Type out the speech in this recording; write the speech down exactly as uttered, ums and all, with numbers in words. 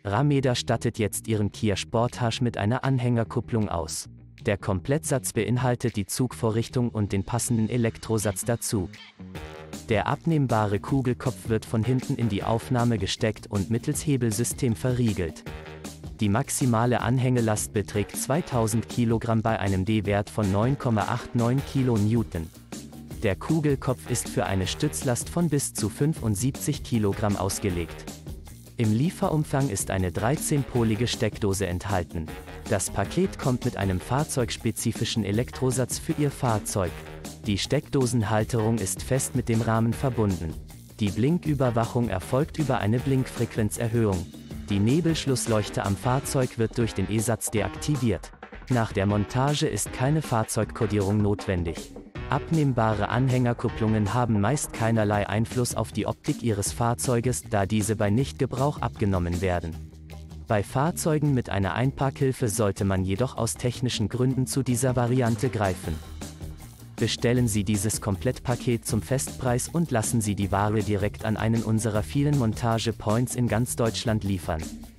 Rameda stattet jetzt ihren Kia Sportage mit einer Anhängerkupplung aus. Der Komplettsatz beinhaltet die Zugvorrichtung und den passenden Elektrosatz dazu. Der abnehmbare Kugelkopf wird von hinten in die Aufnahme gesteckt und mittels Hebelsystem verriegelt. Die maximale Anhängelast beträgt zweitausend Kilogramm bei einem D-Wert von neun Komma neunundachtzig Kilonewton. Der Kugelkopf ist für eine Stützlast von bis zu fünfundsiebzig Kilogramm ausgelegt. Im Lieferumfang ist eine dreizehnpolige Steckdose enthalten. Das Paket kommt mit einem fahrzeugspezifischen Elektrosatz für Ihr Fahrzeug. Die Steckdosenhalterung ist fest mit dem Rahmen verbunden. Die Blinküberwachung erfolgt über eine Blinkfrequenzerhöhung. Die Nebelschlussleuchte am Fahrzeug wird durch den E-Satz deaktiviert. Nach der Montage ist keine Fahrzeugkodierung notwendig. Abnehmbare Anhängerkupplungen haben meist keinerlei Einfluss auf die Optik Ihres Fahrzeuges, da diese bei Nichtgebrauch abgenommen werden. Bei Fahrzeugen mit einer Einparkhilfe sollte man jedoch aus technischen Gründen zu dieser Variante greifen. Bestellen Sie dieses Komplettpaket zum Festpreis und lassen Sie die Ware direkt an einen unserer vielen Montage-Points in ganz Deutschland liefern.